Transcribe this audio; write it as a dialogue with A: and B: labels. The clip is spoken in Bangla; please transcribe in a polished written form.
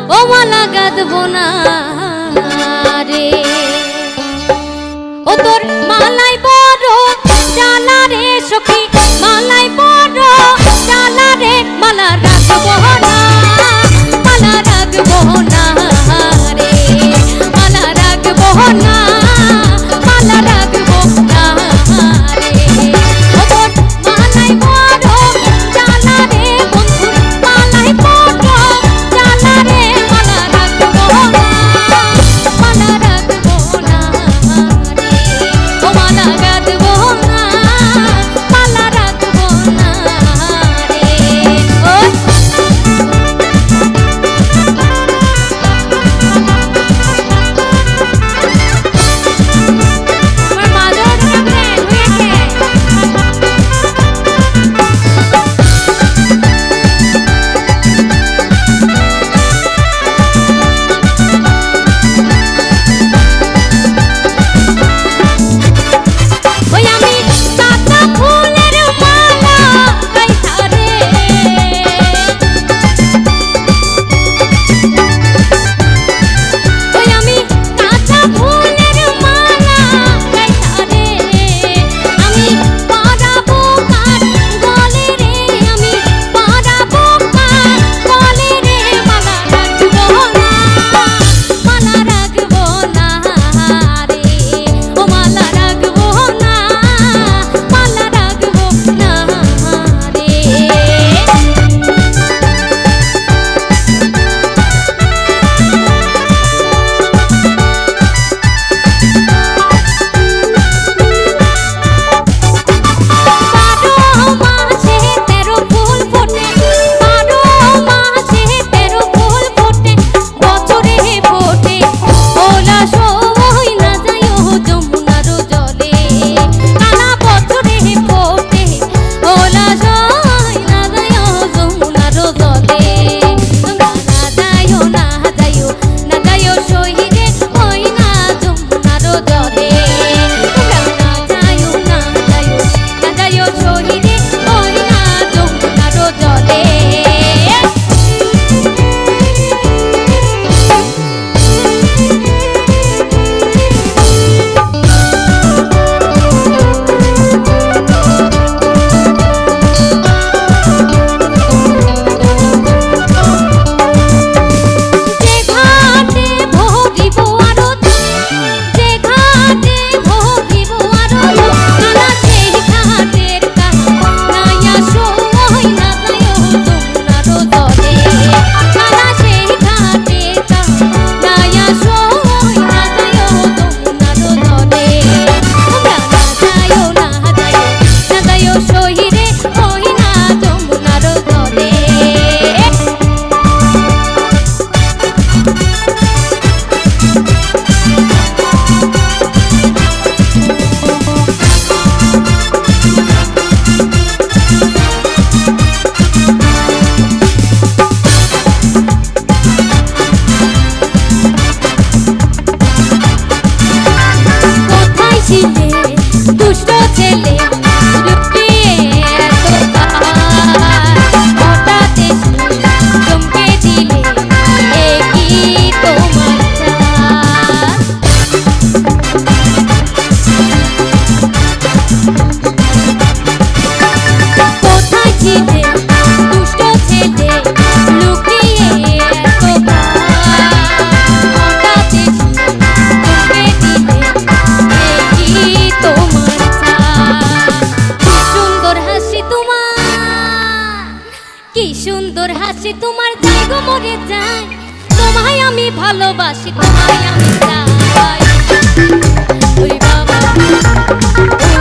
A: ও মালা গাঁথবো না রে। ও তোর মালাই বড় জ্বালা রে সখী, মালাই বড় জ্বালা রে, মালা রাখবো না, মালা রাখবো না রে, মালা রাখবো না, মালা রাখবো না রে। ও তোর মালাই বড় জ্বালা রে বন্ধু, মালাই বড় জ্বালা রে, মালা রাখবো না, মালা রাখবো না রে। ও মালা গাঁথবো না, মালা রাখবো না রে। ও আমার মাদর প্রেম হয়েছে। ওই আমি কাঁচা ফুলের মালা গাইথা রে, ওই আমি কাঁচা ফুলের মালা গাইথা রে, আমি পরাবো কার গলে রে, আমি পরাবো কার গলে রে, মালা রাখবো না, মালা রাখবো না রে। ও মালা রাখবো না, মালা রাখবো না রে। বারো মাসে 13 ফুল ফোটে, বারো মাসে 13 ফুল ফোটে, বছরে ফোটে ওলা সময় না যায়ও যমুনার জলে, নানা বছরে ফোটে ওলা সময় না যায়ও যমুনার জলে। তোমরা না যায়ও না যায়ও না যায়ও শহীদে ওই না যমুনার জলে, তোমরা না যায়ও না যায়ও না যায়ও শহীদে ওই না যমুনার জলে। যে ঘাটে ভরিব আরতি, যে ঘাটে ভরিব আরতি, নানা সেই ঘাটের কানাইয়া সময় না যায়ও যমুনার জলে, নানা সেই ঘাটের কানাইয়া সময় না যায়ও যমুনার জলে। তোমরা না যায়ও না যায়ও না যায়ও শহীদে ওই না যমুনার জলে। কোথায় ছিলে দুষ্ট ছেলে, লুকিয়ে এত কাল, হঠাৎ এসে চমকে দিলে, এ কি তোমার চাল? কোথায় ছিলে দুষ্ট ছেলে, লুকিয়ে এত কাল, হঠাৎ এসে চমকে দিলে, এ কি তোমার চাল? কি সুন্দর হাসি তোমার, কি সুন্দর হাসি তোমার, যাই গো মরে যাই, তোমায় আমি ভালোবাসি, তোমায় আমি চাই। ওরে বাবা,